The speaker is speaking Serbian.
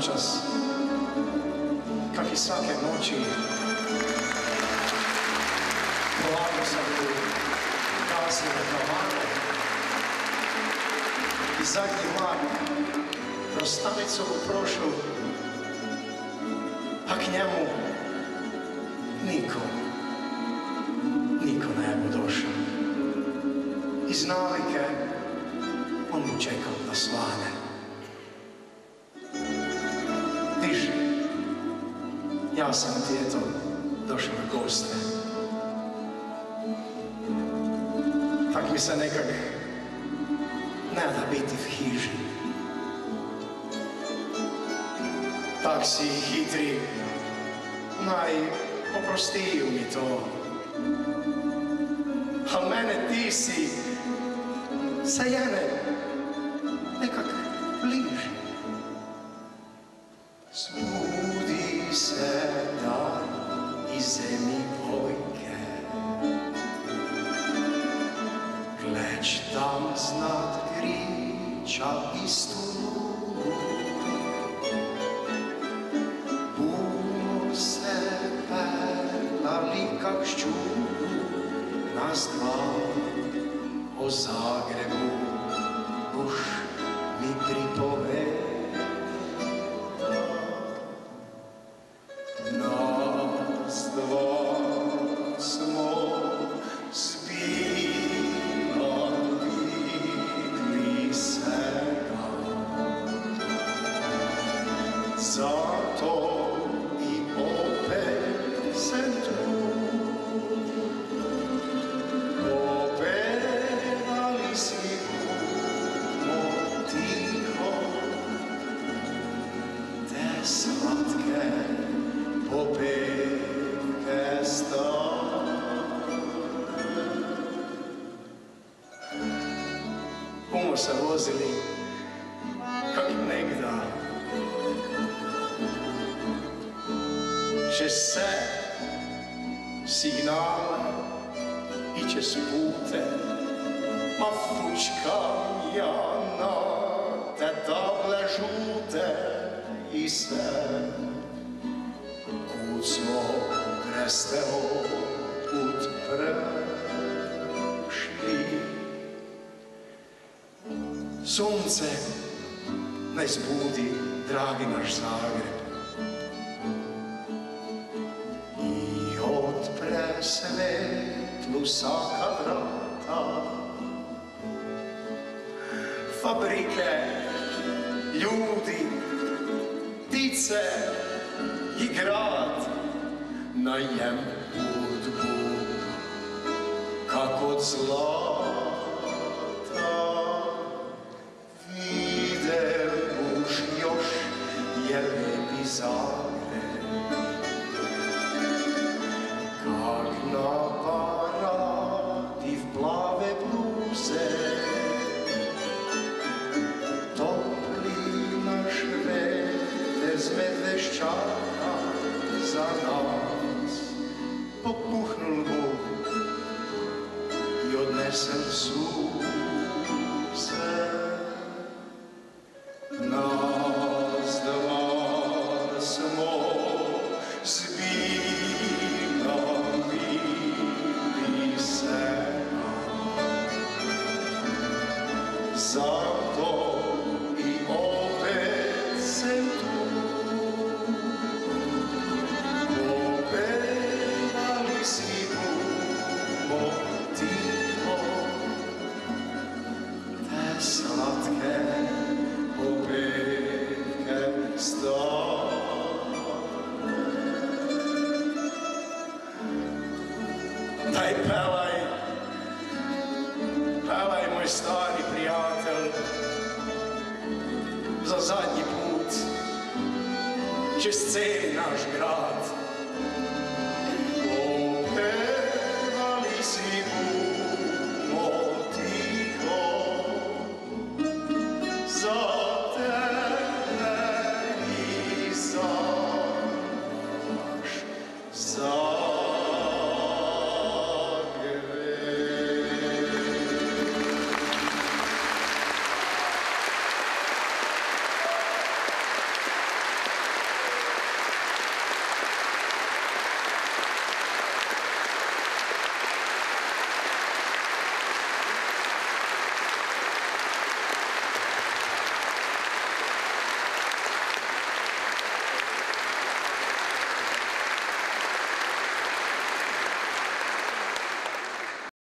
noćas, kak i svake noći, polako sam tu gasio kavane i zadnji vlak kroz Stanicovu prošao, a k njemu niko ne bi došao. Iz navike on mu čekao da svane. Diži, ja sam ti eto došao na goste. Tak mi se nekak ne da biti v hiži. Tak si hitri, oprostiju mi to. A mene ti si sa jene nekak bliži. Zbudi se dan iz zemlji bojke, gleć tam znat griča istu lunu. Bumo se pelali kak ščunu, nas dva o Zagrebu už mi pripoveda. Nas dva smo zbila vidli sega, zato i opet sem tu. Slatke popevke stare. Bumo se vozili kak negda, čez vse signale i čez pute, ma fučkam ja na te table žute. I sve, kud smo Bresteo put prešli. Sunce naj zbudi, dragi naš Zagreb, i odpre svetlu vsaka vrata. Fabrike, ljudi, ptice i grad na jem hudbu kak od zlata. Videl už još je lepi Zagreb, kak na paradi v plave bluze, z Medveščaka za nas popuhnul bo i odnesel suze. Nas dva smo zbila vidli sega, zato i opet sem tu. Slatke popevke stare. Daj pelaj moj stari prijatelj, za zadnji put čez celi naš grad.